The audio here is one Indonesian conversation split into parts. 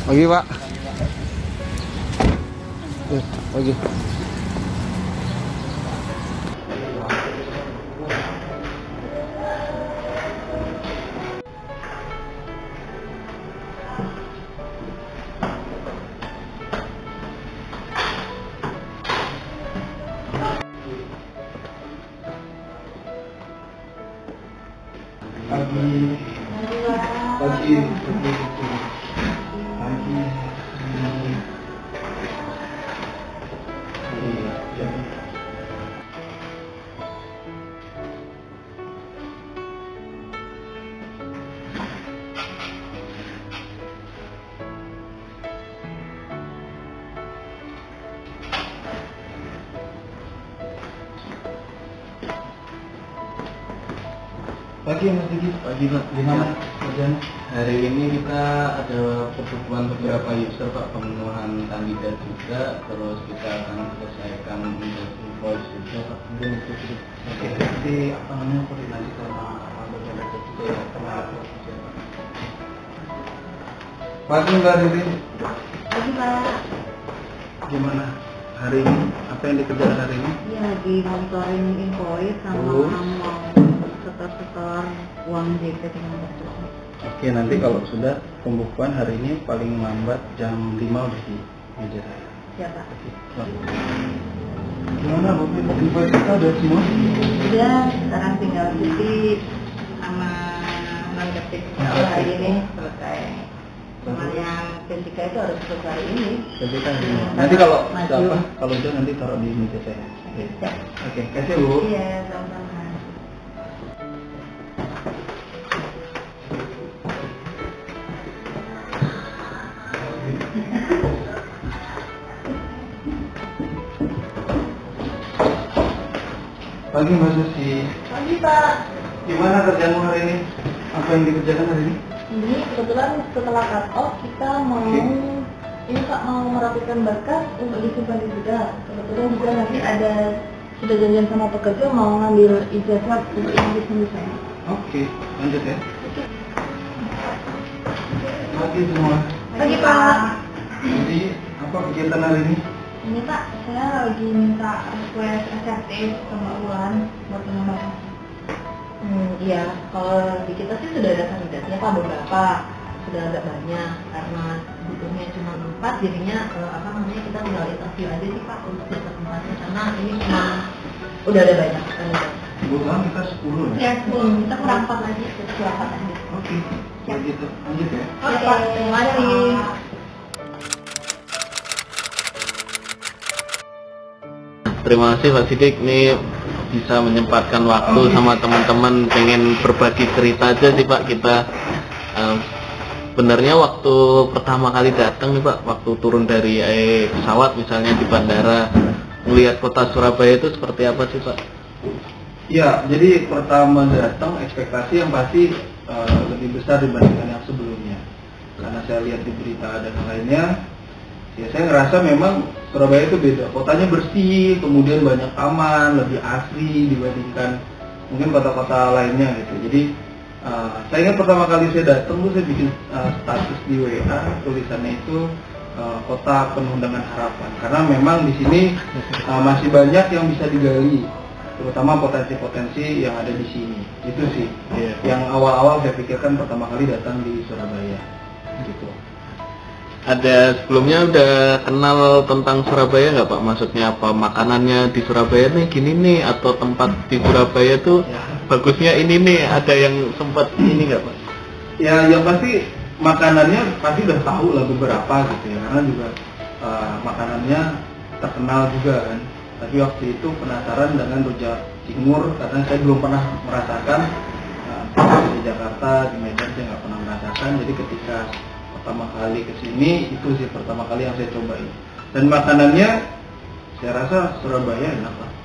Pagi Pak. Ya, pagi. Pagi. Pagi Mas Diki. Pagi Pak. Gimana kerjaan? Hari ini kita ada pertemuan beberapa user Pak, pemenuhan kandidat juga, terus kita akan selesaikan invoice juga Pak. Mungkin itu. Oke, nanti apa namanya koordinasi sama bagian ada juga ya, sama kerja. Pagi Mbak Ririn. Pagi Pak. Gimana hari ini? Apa yang dikerjakan hari ini? Iya lagi monitoring invoice sama mau setor uang JP dengan betul. Oke, nanti kalau sudah pembukuan hari ini paling lambat jam 5 udah di meja saya. Siapa? Gimana Bu? Invoice kita udah semua? Udah, sekarang tinggal cuti sama nangkepin kalau hari ini selesai. Cuma yang Pentika itu harus selesai hari ini. Jadi kan nanti kalau Maju. apa? Kalau udah nanti taruh di meja saya. Oke. Siap. Oke, kasih Bu. Iya, sama-sama. Pagi Mbak Susi. Pagi Pak. Gimana kerjaanmu hari ini? Apa yang dikerjakan hari ini? Ini kebetulan setelah cut off kita mau ini Pak mau merapikan berkas untuk disimpan di gudang. Kebetulan juga nanti ada sudah janjian sama pekerja mau ngambil ijazah untuk yang di sana. Oke, lanjut ya. Pagi semua. Pagi Pak. Jadi apa kegiatan hari ini? Ini Pak, saya lagi minta request SRT sama Ulan buat pengembangan. Iya, kalau di kita sih sudah ada kandidatnya Pak beberapa, sudah agak banyak karena butuhnya cuma 4, jadinya kita tinggal interview aja sih Pak untuk dapat tempatnya karena ini cuma udah ada banyak kandidat. Kebetulan kita 10 ya? Ya, 10, kita kurang 4 lagi, kita 4 lagi. Oke, kalau gitu lanjut ya. Oke, terima kasih. Terima kasih Pak Sidik, ini bisa menyempatkan waktu sama teman-teman, pengen berbagi cerita aja sih Pak. Kita sebenarnya waktu pertama kali datang nih Pak, waktu turun dari pesawat misalnya di bandara, melihat kota Surabaya itu seperti apa sih Pak? Ya, jadi pertama datang ekspektasi yang pasti lebih besar dibandingkan yang sebelumnya. Karena saya lihat di berita dan lainnya, ya saya ngerasa memang Surabaya itu beda. Kotanya bersih, kemudian banyak taman, lebih asri dibandingkan mungkin kota-kota lainnya gitu. Jadi saya ingat pertama kali saya datang tuh saya bikin status di WA, tulisannya itu kota penuh dengan harapan. Karena memang di sini masih banyak yang bisa digali, terutama potensi-potensi yang ada di sini. Itu sih yang awal-awal saya pikirkan pertama kali datang di Surabaya gitu. Ada sebelumnya udah kenal tentang Surabaya nggak Pak? Maksudnya apa, makanannya di Surabaya nih gini nih, atau tempat di Surabaya tuh bagusnya ini nih, ada yang sempat ini nggak Pak? Ya, yang pasti makanannya pasti udah tahu lah beberapa gitu ya, karena juga makanannya terkenal juga kan. Tapi waktu itu penasaran dengan rujak cingur karena saya belum pernah merasakan. Di Jakarta, di Medan saya nggak pernah merasakan. Jadi ketika pertama kali kesini itu sih pertama kali yang saya cobain. Dan makanannya saya rasa Surabaya enak lah.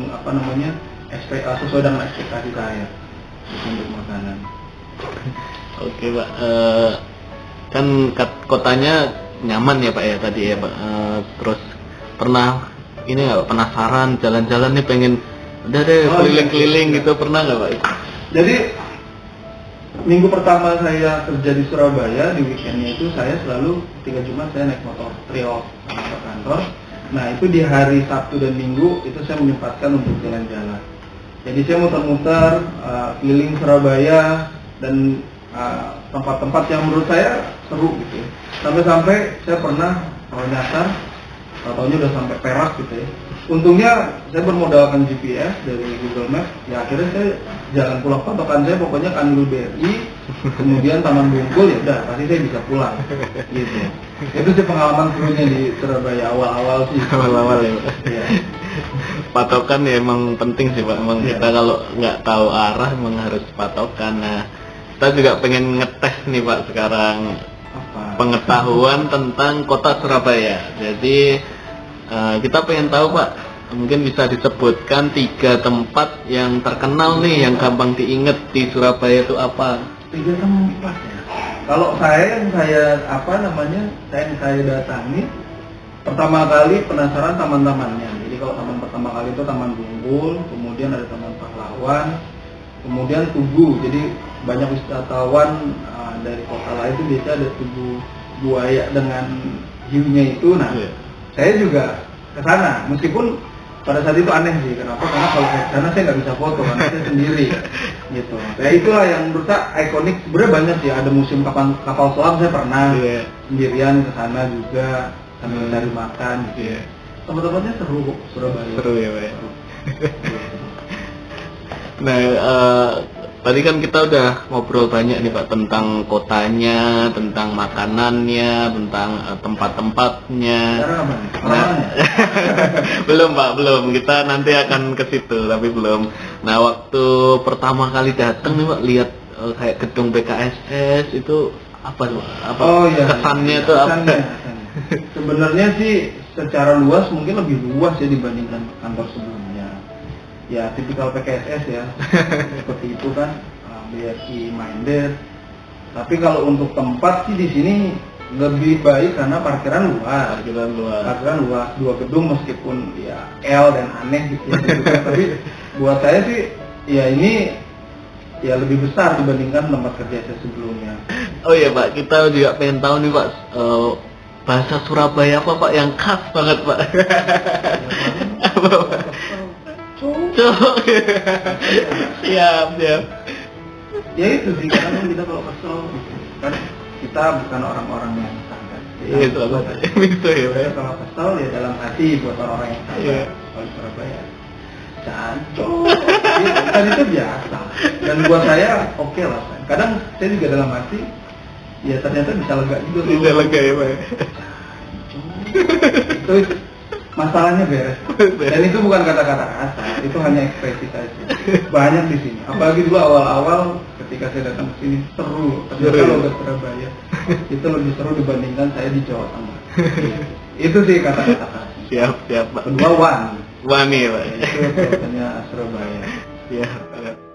Sesuai dengan ekspektasi saya untuk makanan. Oke Pak, kan kotanya nyaman ya Pak ya tadi ya Pak. Terus pernah ini nggak, penasaran jalan-jalan nih, pengen udah deh keliling-keliling gitu, pernah nggak Pak? Jadi minggu pertama saya kerja di Surabaya, di weekendnya itu saya selalu 3 Jumat saya naik motor trio ke kantor. Nah itu di hari Sabtu dan Minggu itu saya menyempatkan untuk jalan-jalan. Jadi saya muter-muter keliling Surabaya dan tempat-tempat yang menurut saya seru gitu ya. Sampai-sampai saya pernah kalau nyasar, tahu-tahunya udah sampai Perak gitu ya. Untungnya saya bermodalkan GPS dari Google Maps, ya akhirnya saya jalan pulang patokan saya pokoknya Kanwil BRI, kemudian Taman Bungkul, ya udah pasti saya bisa pulang gitu. Itu sih pengalaman serunya di Surabaya awal-awal sih. Awal-awal ya Pak. Ya. Patokan ya emang penting sih Pak, emang kita kalau nggak tahu arah emang harus patokan. Nah kita juga pengen ngetes nih Pak sekarang pengetahuan tentang kota Surabaya. Jadi kita pengen tahu Pak, mungkin bisa disebutkan 3 tempat yang terkenal nih, yang gampang diinget di Surabaya itu apa? 3 tempat ya. Kalau saya yang saya datangi pertama kali penasaran taman-tamannya. Jadi kalau taman pertama kali itu Taman Bungkul, kemudian ada Taman Pahlawan, kemudian Tugu. Jadi banyak wisatawan dari kota lain itu biasa ada Tugu Buaya dengan hiunya itu. Nah, saya juga ke sana, meskipun pada saat itu aneh sih. Kenapa? Karena kalau saya ke sana saya nggak bisa foto, karena saya sendiri gitu. Ya itulah yang menurut saya ikonik. Sebenarnya banyak sih, ada museum kapal selam saya pernah sendirian ke sana juga sambil cari makan gitu. Tempat-tempatnya seru kok, Surabaya. Seru ya Pak. Nah tadi kan kita udah ngobrol banyak nih Pak tentang kotanya, tentang makanannya, tentang tempat-tempatnya. Belum Pak, belum. Kita nanti akan ke situ, tapi belum. Nah waktu pertama kali datang nih Pak, lihat kayak gedung BKSS itu apa tuh? Kesannya itu apa? Sebenarnya sih secara luas mungkin lebih luas ya dibandingkan kantor sebelumnya. Ya tipikal PKSS ya, seperti itu kan, BRI minded. Tapi kalau untuk tempat sih di sini lebih baik karena parkiran luas. Parkiran luas, 2 gedung meskipun ya L dan aneh gitu ya. Tapi buat saya sih ya ini ya lebih besar dibandingkan tempat kerja saya sebelumnya. Oh iya Pak, kita juga pengen tahu nih Pak, bahasa Surabaya apa Pak yang khas banget Pak? Apa Pak? Siap. Ya itu sih, kadang kita kalau kesel kan kita bukan orang-orang yang standar. Itu ya. Kalau kesel ya dalam hati buat orang-orang yang standar. Kalau di Surabaya cancok, kan itu biasa. Dan buat saya oke lah. Kadang saya juga dalam hati ya ternyata bisa lega juga. Bisa lega ya Pak. Itu masalahnya beres. Dan itu bukan kata-kata kasar, itu hanya ekspresi saja. Banyak di sini. Apalagi dulu awal-awal ketika saya datang ke sini seru. Ternyata logat Surabaya itu lebih seru dibandingkan saya di Jawa Tengah. Itu sih kata-kata kasar. Siap Pak. Kedua wani ya Pak. Itu katanya Surabaya. Siap.